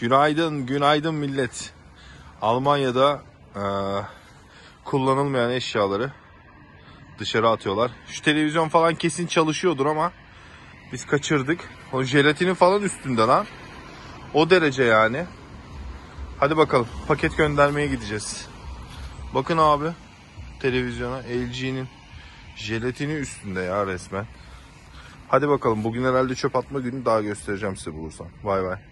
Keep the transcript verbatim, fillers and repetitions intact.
Günaydın, günaydın millet. Almanya'da e, kullanılmayan eşyaları dışarı atıyorlar. Şu televizyon falan kesin çalışıyordur ama biz kaçırdık. O jelatinin falan üstünde lan. O derece yani. Hadi bakalım, paket göndermeye gideceğiz. Bakın abi, televizyona L G'nin jelatini üstünde ya resmen. Hadi bakalım, bugün herhalde çöp atma günü, daha göstereceğim size bulursam. Bay bay.